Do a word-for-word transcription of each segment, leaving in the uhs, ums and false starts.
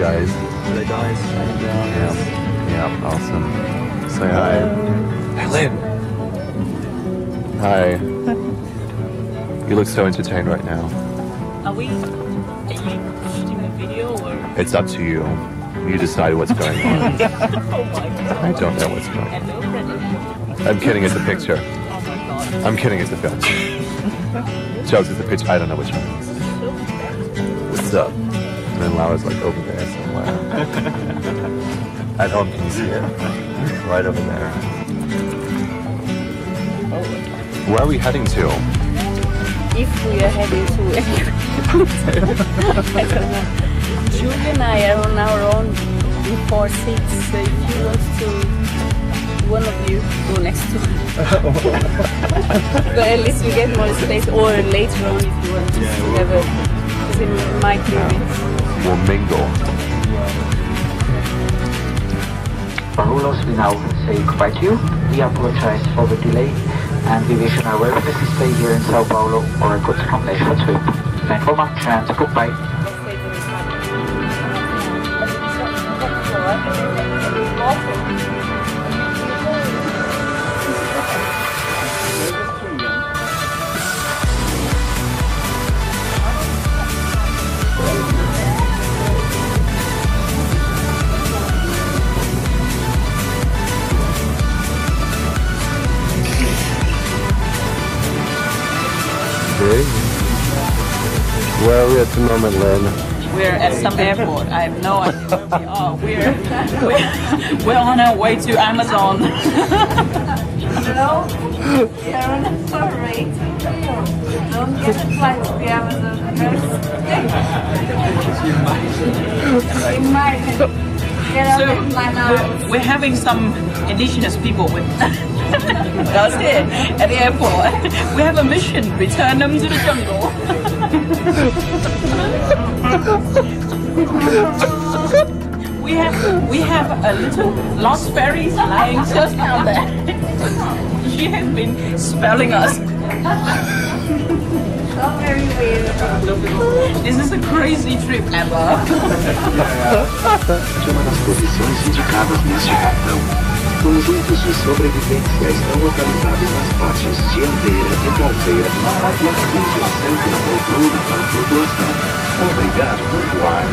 guys. Hello guys. Yeah. Yeah, awesome. Say hi. Hello. Hi. You look so entertained right now. Are we, are you shooting a video or? It's up to you. You decide what's going on. Oh my god. I don't know what's going on. Hello, Brendan. I'm kidding, it's a picture. Oh my god. I'm kidding, it's a film. Jokes, it's a picture. I don't know which one. What's up? And then Laura's like over there somewhere. At home, can you see it? Right over there. Where are we heading to? If we are heading to I don't know. Julie and I are on our own before six, so if you want to, one of you go next to us. But at least we get more space, or later on if you want to Yeah, have a, because it might be a bit. We'll mingle. Parulos, we now say goodbye to you. We apologize for the delay and we wish you a very pleasant stay here in Sao Paulo or a good combination trip. Thank you very much and goodbye. Where are we at the moment, Lynn? We're at some airport. I have no idea where we are. We're, we're, we're on our way to Amazon. Hello? We are on a parade. Don't get a flight to the Amazon first. You might get out So of my we're, house. we're having some indigenous people with us here at the airport. We have a mission: return them to the jungle. we have we have a little lost fairy lying just down there. She has been spelling us. So very weird. This is a crazy trip ever. de uma das posições indicadas neste cartão. Conjuntos de sobrevivência estão localizados nas partes dianteira e traseira dos módulos cujo assento na poltrona para flutuação. Obrigado por voar.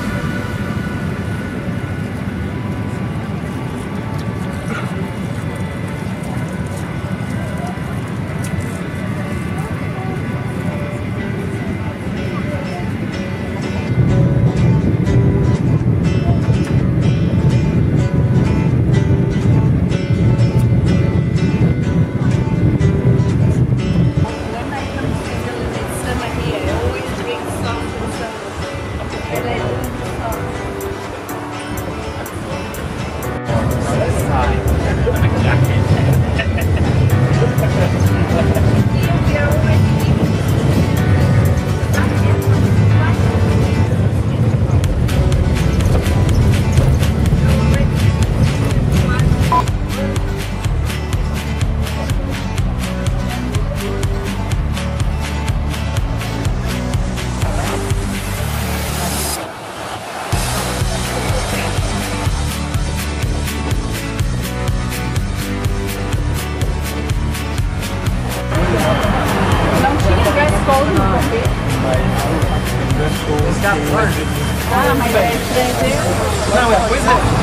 Ah, mas é estrangeiro. Não, é, pois é.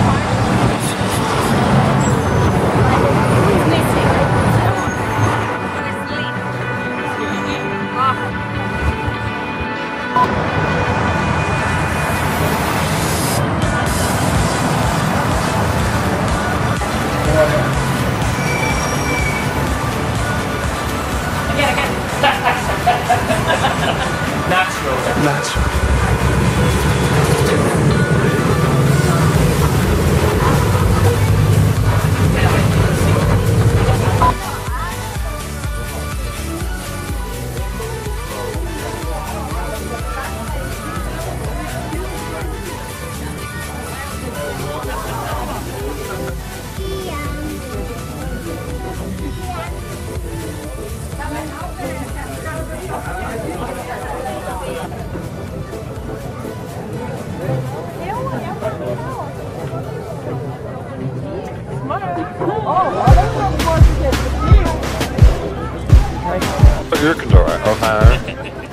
Natural. Natural. wat uur kan door. Oh, haar.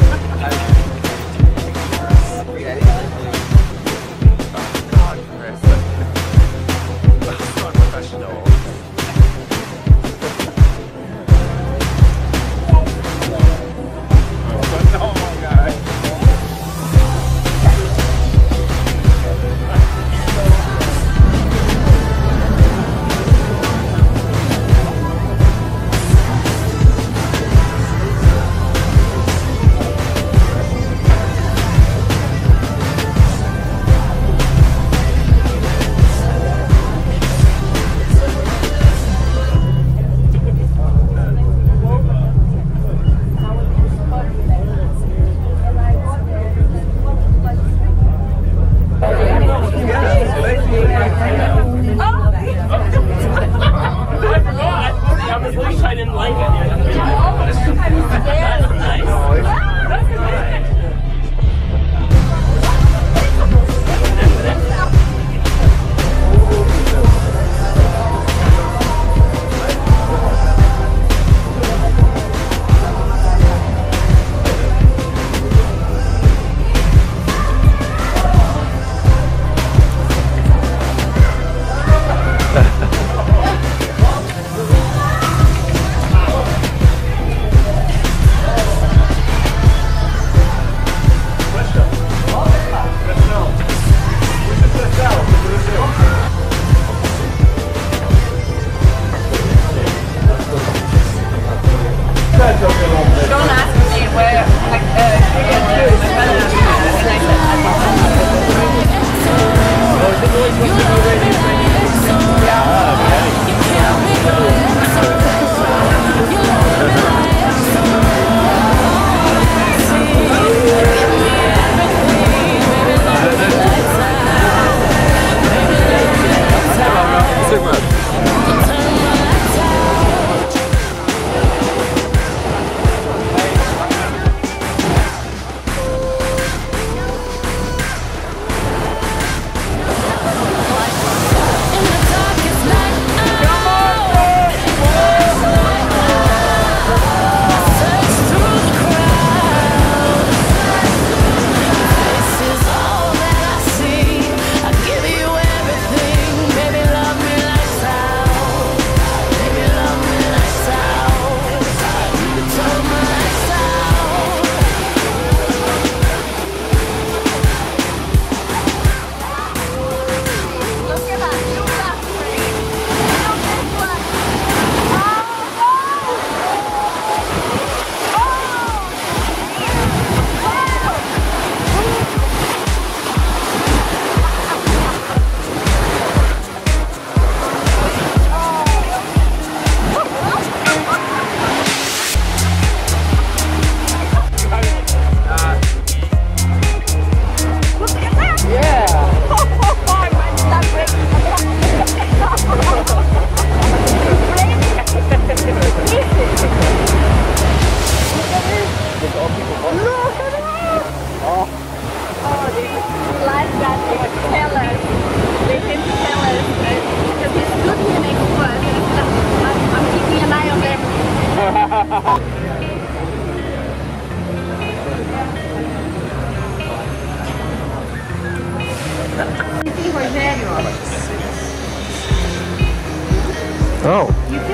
Oh.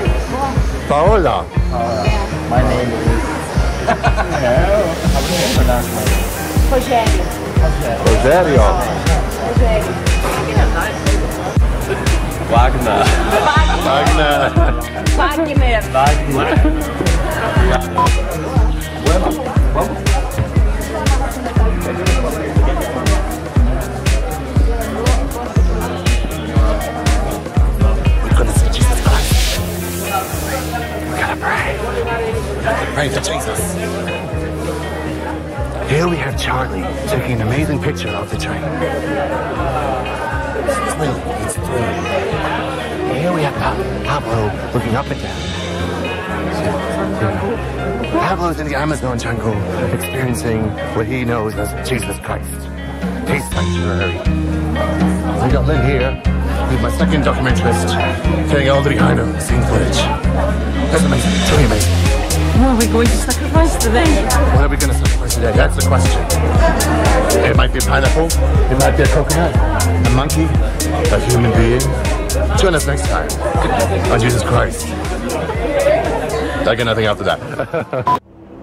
Paola. My name is... How do you pronounce my name? Rogério. Rogério. Rogério. Wagner. Wagner. Wagner. Wagner. We're gonna see Jesus Christ. We gotta pray. Pray for Jesus. Here we have Charlie taking an amazing picture of the train. It's thrilling. It's thrilling. Here we have Pa- Pablo looking up and down. Pablo's in the Amazon jungle experiencing what he knows as Jesus Christ. His sanctuary. We got Lynn here, who's my second documentarist, getting all the behind the scenes footage. That's amazing. It's really amazing. Well, we going to sacrifice today? What are we going to sacrifice today? That's the question. It might be a pineapple. It might be a coconut. A monkey. A human being. Join us next time on Jesus Christ. I get nothing after that.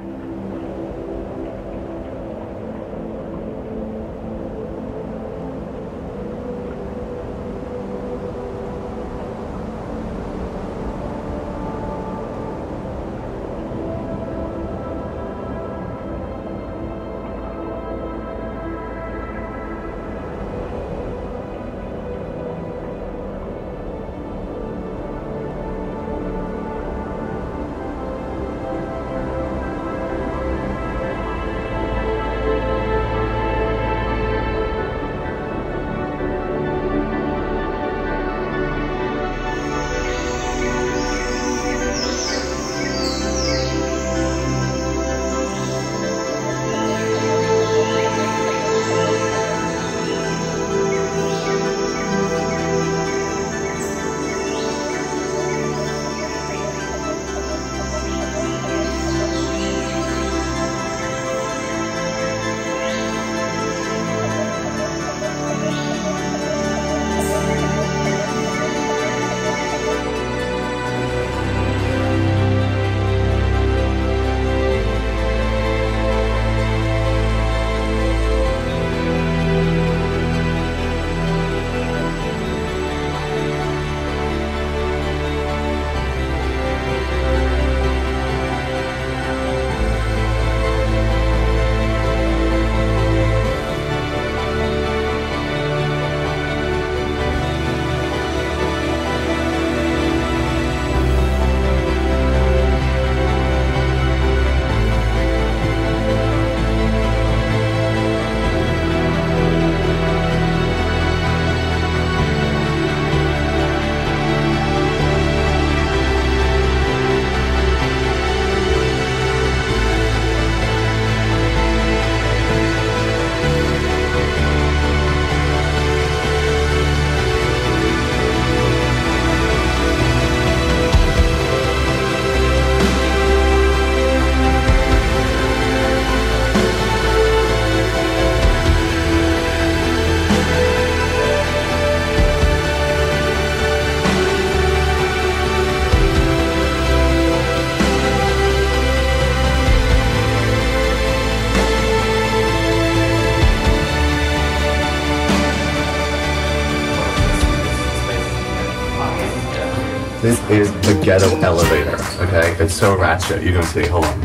This is the ghetto elevator, okay? It's so ratchet. You're gonna see. Hold on.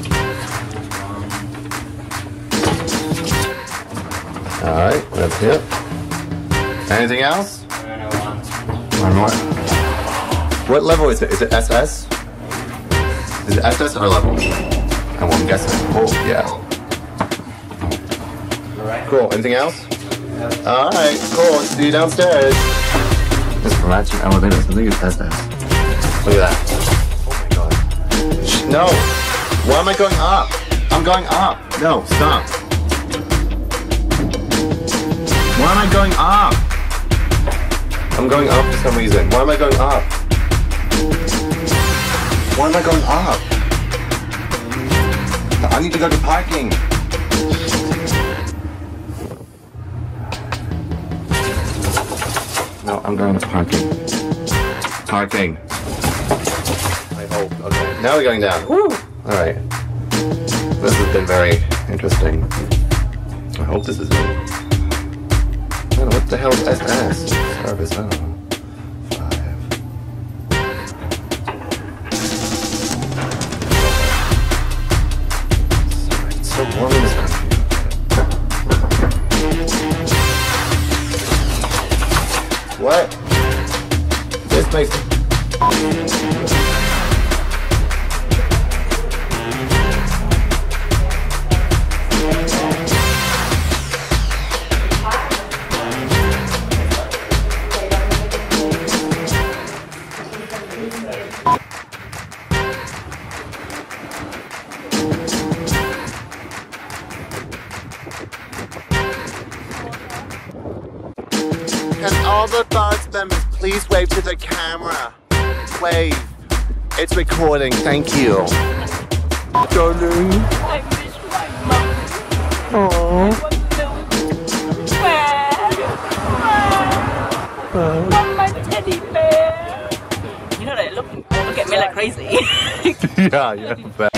Alright, that's it. Anything else? One more. What level is it? Is it S S? Is it S S or level? I'm guessing. Oh, yeah. Cool. Anything else? Alright, cool. See you downstairs. This ratchet elevator. I think it's S S. Look at that. Oh my god. Shh, no! Why am I going up? I'm going up. No, stop. Why am I going up? I'm going up for some reason. Why am I going up? Why am I going up? I need to go to parking. No, I'm going to parking. Parking. I hope. Okay. Now we're going down. Woo! Alright. This has been very interesting. I hope this is it. I don't know, what the hell is S S? Service, I don't know. Five. Sorry, it's so warm in this country. What? This makes it. Can all the B U D S members please wave to the camera? Wave. It's recording, thank you. Darling. I miss my mom. Aww. I want to bear. I want my teddy bear. You know they look, look at me like crazy. Yeah, yeah. Bad.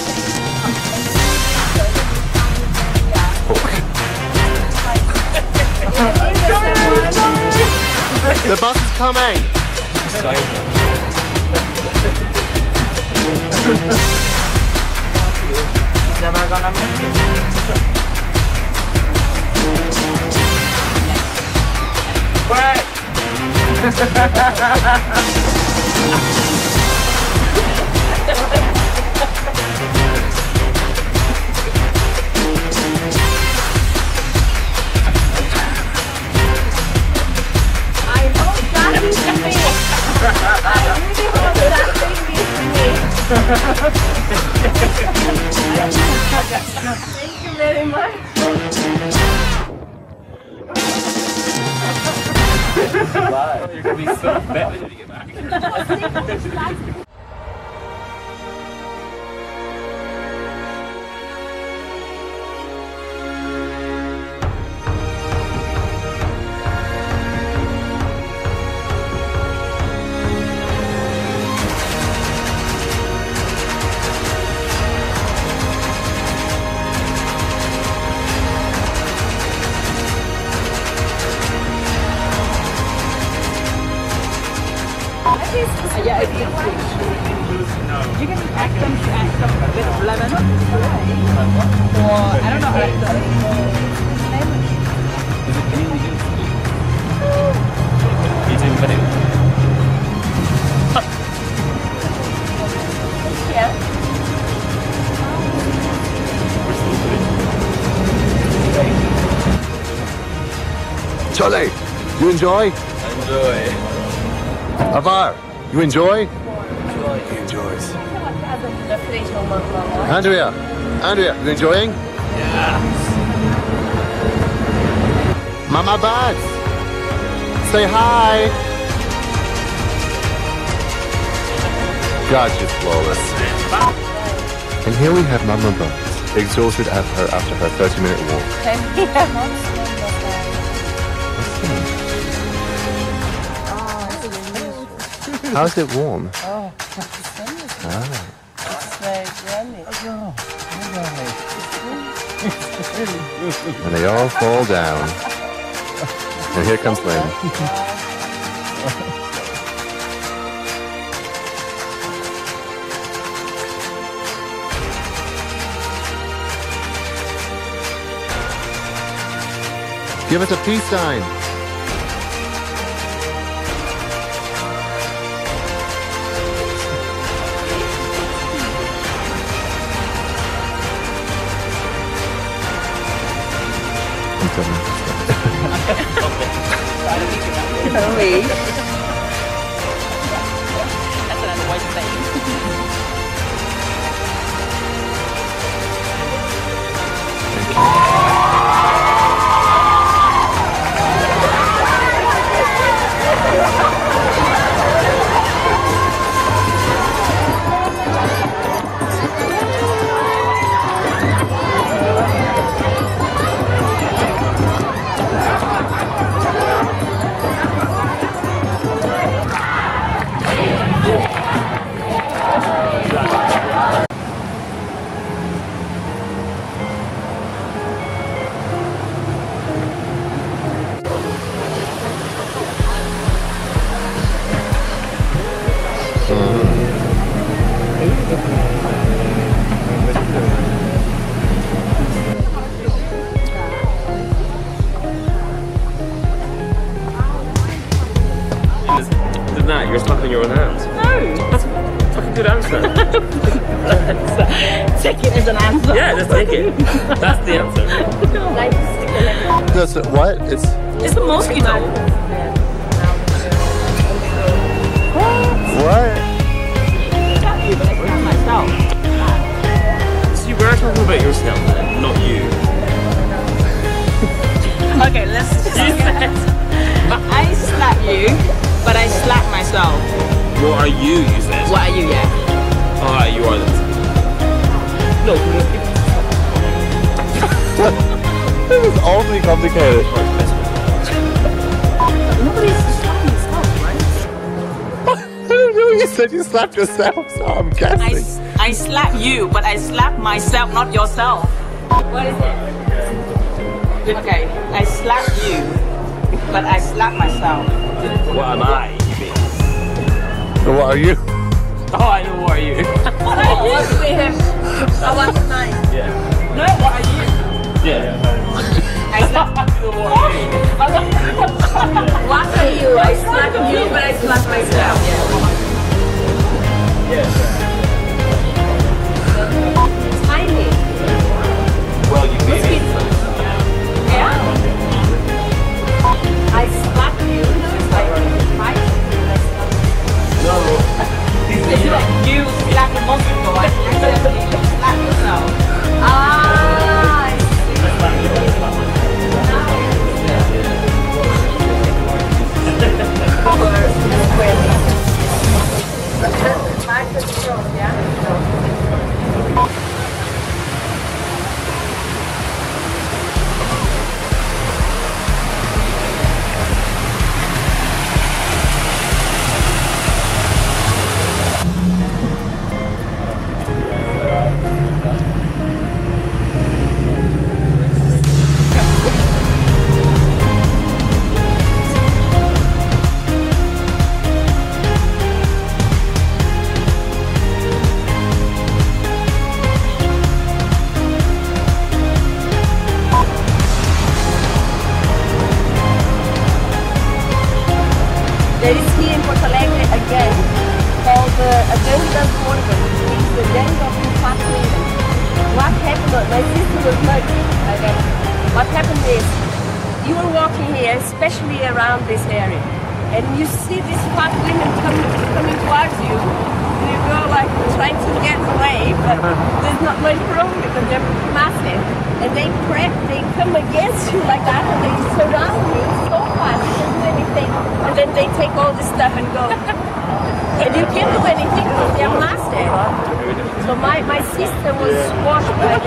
The bus is coming! Never gonna make it. What? Thank you very much. Wow, you're gonna be so fat when you get back. Yeah, it's good. You can add them to add some bit of lemon. Or, I don't know, add the lemon. Is it really good? Eating vanilla. Yeah. Charlie, you enjoy? Enjoy. Avar, you enjoy? Enjoy. He enjoys. Andrea, Andrea, you enjoying? Yeah. Mama Buds, say hi. God, she's flawless. And here we have Mama Buds, exhausted at her after her thirty minute walk. How's it warm? Oh, Ah. it's very jelly. And they all fall down. And here comes Lynn. Give us a peace sign. Sorry. That's another way to say it. That you're slapping your own hands. No. That's a fucking good answer. Take it as an answer. Yeah, just take it. That's the answer. That's a, what? It's It's a mosquito. what? Myself. So you were talking about yourself then, not you. Okay, let's just I slap you, but I slap myself. What are you, you said? What are you, yeah? Alright, you are this. really complicated. Nobody's slapping himself, right? I don't know, you said you slapped yourself, so I'm guessing. I, s- I slap you, but I slap myself, not yourself. What is it? Okay, I slap you, but I slap myself. What am I? So what are you? Oh, I know what are you. What are you? With him? I was nine. Yeah. No, what are you? Yeah. I slap What are you? I slap you, but I slap myself. Yeah. Tiny. Well, you beat it. Yeah? I slap you. I fight you. No. It's like you slap a month ago. I accidentally slap yourself. Ah, I see. There is here in Porto Alegre again called the Agenda Border, which means the den of the fat women. What happened? My sister was murdered. Okay. What happened is you were walking here, especially around this area, and you see these fat women coming coming towards you. And you go like trying to get away, but there's not much room because they're massive. And they prep, they come against you like that, and they surround you so fast, you can't do anything. And then they take all this stuff and go. And you can't do anything because they're massive. So my, my sister was washed by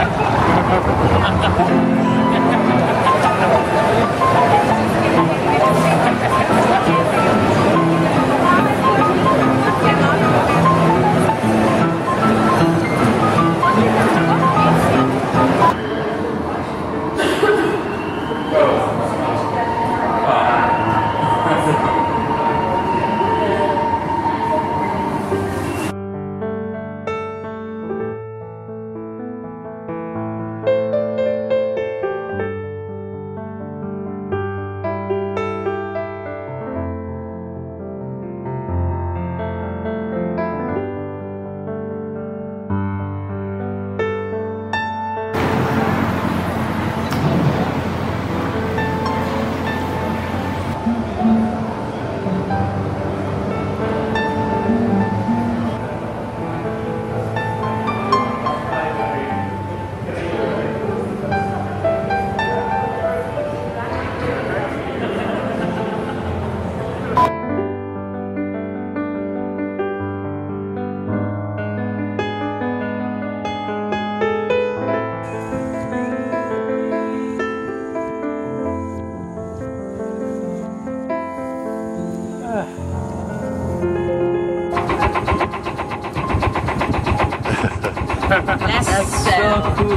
That's so cool.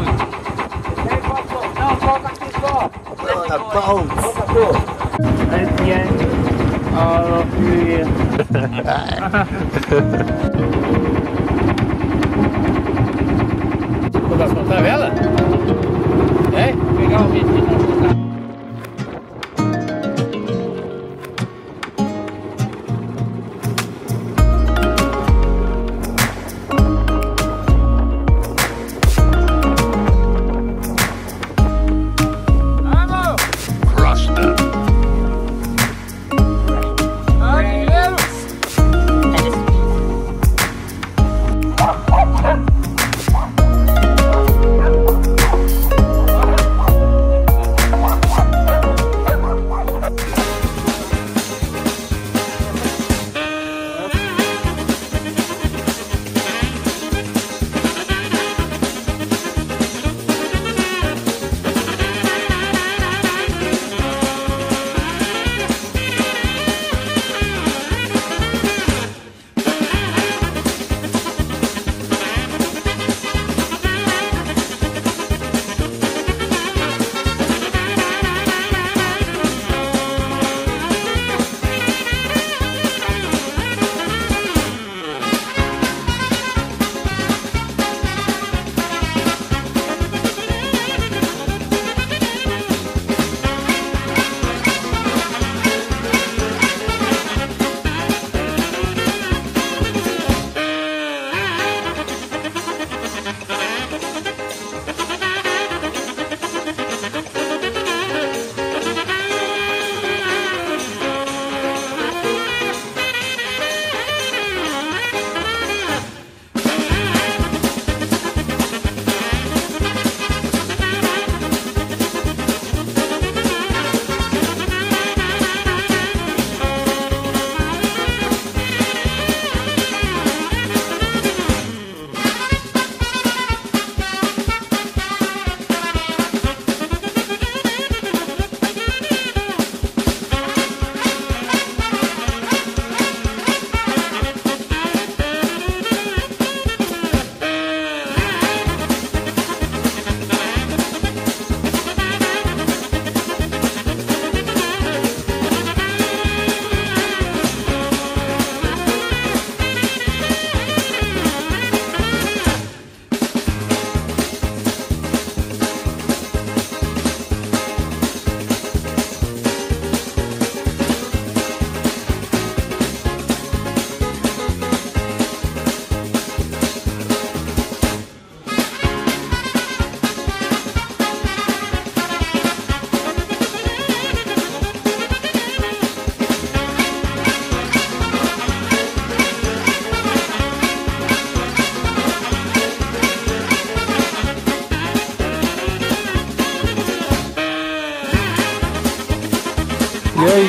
On a boat. At the end, all of you. Vou asfaltar ela? É? Pegar o vídeo e asfaltar.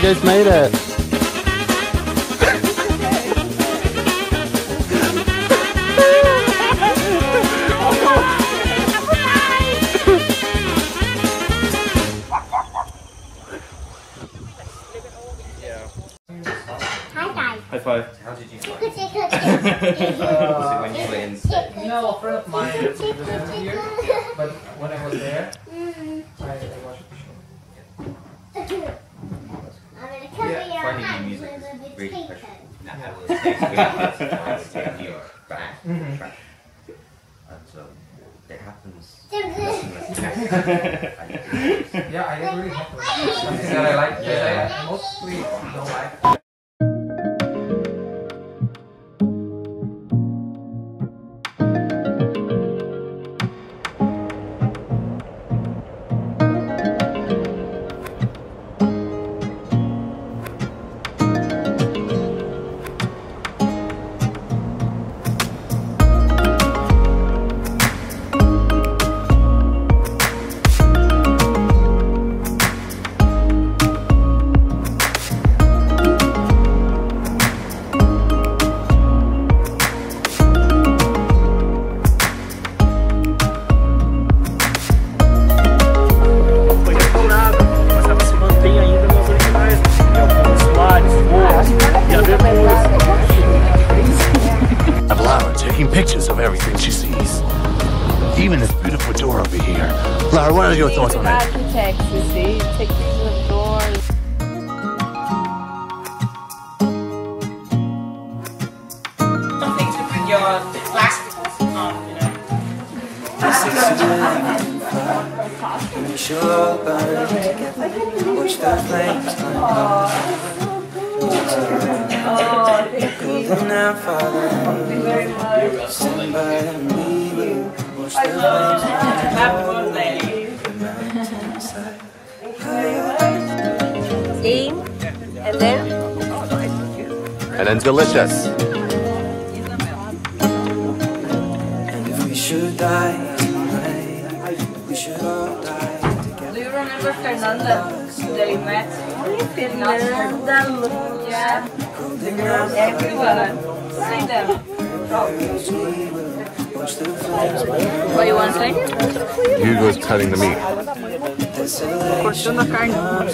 guys made it. High five. How did you find uh, when you were in No, a friend of mine was here, but when I was there, I, I watched the show. yeah. Finding new music is really special. Now, I will take, I will take your back Mm-hmm. track. And so it happens. Yeah, I agree. Something that I like, that I mostly don't like. Pictures of everything she sees. Even this beautiful door over here. Lara, what are your thoughts on it? Architects, you see, take pictures of doors. Something to put your plastic on, you know. Make sure all burn together. Watch the flames climb up. Golden and Father, stand by and we will watch the flames Happy birthday. Aim, and then And then delicious. And if we should die tonight, we should all die together. Do you remember Fernanda that you met? Fernanda, Yeah. Golden and Everyone. Say them. watch the flames What do you want to say? Hugo's cutting the meat. Cortando a carne.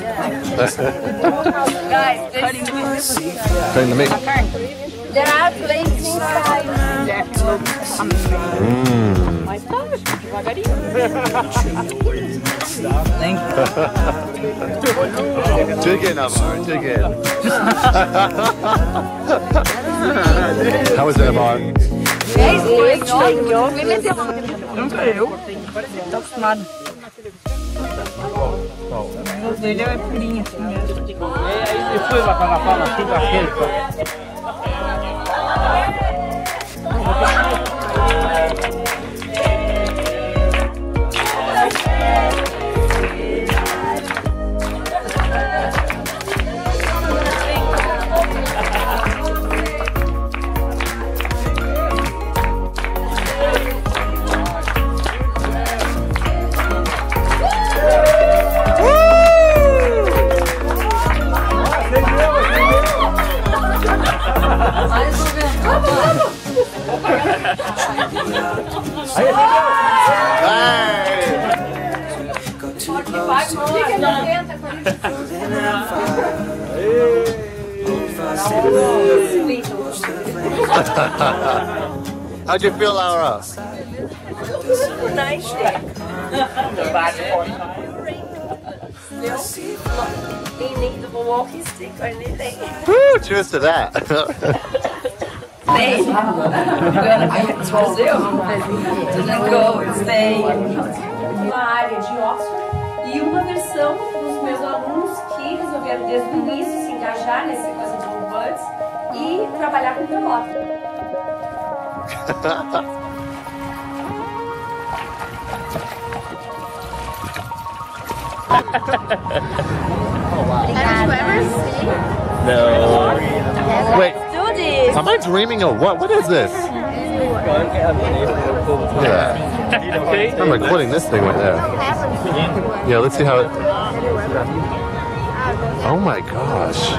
Guys, cutting the meat. Cutting the meat. there are places inside. That looks amazing. Mmm. Mas tá, devagarinho. Thank you. Chicken, Amar, chicken. How was it, Amar? Dez noites, ganhou. Nunca eu. Tô acostumado. O dele é purinho assim mesmo. E foi lá para lá, assim, para aquele. How'd you feel, Laura? Nice day. Ain't need the walking stick or anything. Woo, cheers to that. Stay. You're gonna be in Brazil? Didn't go, stay. Uma área de Oxford e uma versão dos meus alunos que resolveram desde o início se engajar nessa coisa de B U D S e trabalhar com pelota. Have you ever seen? No. Wait, Do this. am I dreaming of what? What is this? Yeah. I'm recording this thing right there. Yeah, let's see how it... Oh my gosh.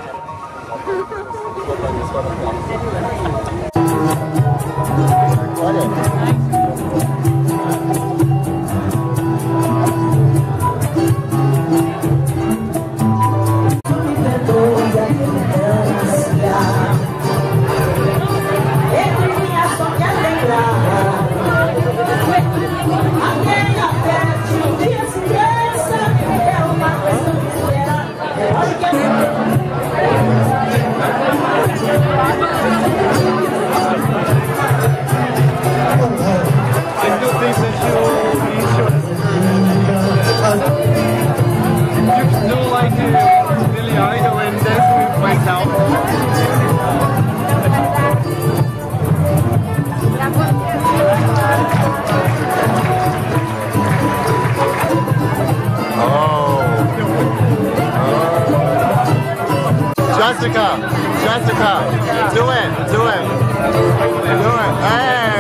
Jessica, Jessica, do it, do it, do it, hey!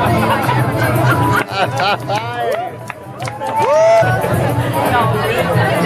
Yeah!